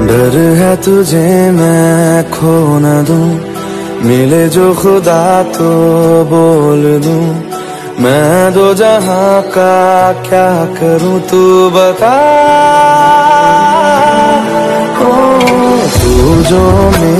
डर है तुझे मैं खो न दूं, मिले जो खुदा तो बोल दूं। मैं दो जहां का क्या करूं तू बता। ओ तू जो